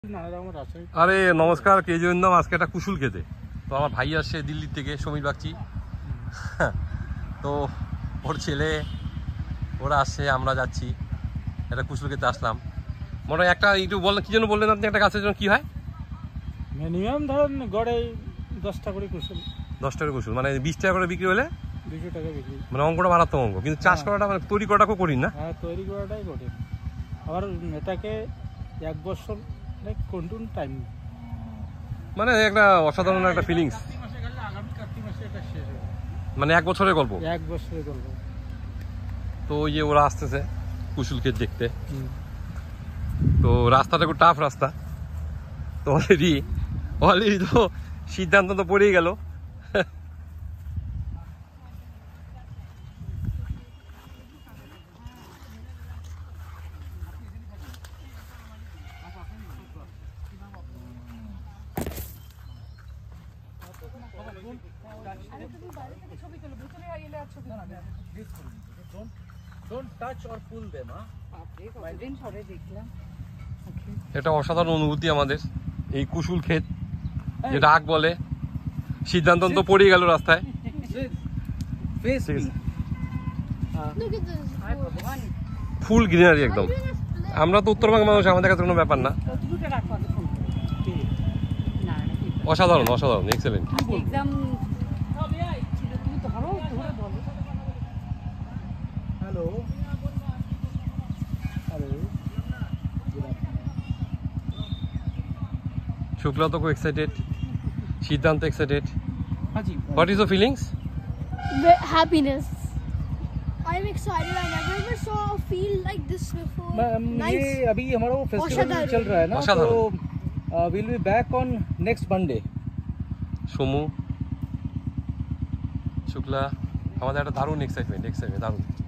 আরে নমস্কার, কেজন্দাম আজকে একটা কুশুল খেতে। তো আমার ভাই আসছে দিল্লি থেকে, সমীর বাগচি। তো ওর ছেলে ওরা আসছে, আমরা যাচ্ছি, একটা কুশুল খেতে আসলাম। মনে হয় একটা একটু বললেন, কি জন্য বললেন আপনি? একটা গাছের জন্য কি হয়? মিনিমাম ধরেন গড়ে 10 টাকা করে কুশুল। 10 টাকা কুশুল মানে 20 টাকা করে বিক্রি হলে 200 টাকা বিক্রি। মানে অঙ্কটা মারাত্মক অঙ্ক। কিন্তু চাষ করাটা মানে তৈরি করাটাও কঠিন না? হ্যাঁ, তৈরি করাটাই কঠিন। আবার এটাকে 1 বছর কন্টিনিউ টাইম, মানে একটা অসাধারণ একটা ফিলিংস। মানে 1 বছরের গল্প। 1 বছরের গল্প। তো ওই যে ওরা আসতেছে কুশুল ক্ষেত দেখতে। তো রাস্তাটা খুব টাফ রাস্তা। তো অলরেডি তো সিদ্ধান্ত তো পড়েই গেল। এটা অসাধারণ অনুভূতি আমাদের, এই কুশুল ক্ষেত যেটা আগ বলে। সিদ্ধান্ত তো পড়ে গেল রাস্তায়। ফুল গ্রিনারি একদম। আমরা তো উত্তরবঙ্গের মানুষ, আমাদের কাছে কোনো ব্যাপার না। অসাধারণ অসাধারণ, excellent. Hello, Shukla to excited. Siddhant excited. What is your feelings? Happiness. I'm excited. I never ever saw a field like this before. ये अभी हमारा वो फेस्टिवल चल रहा है ना, तो we'll be back on next Monday. Somu, Shukla, আমাদের একটা দারুণ এক্সাইটমেন্ট দারুণ।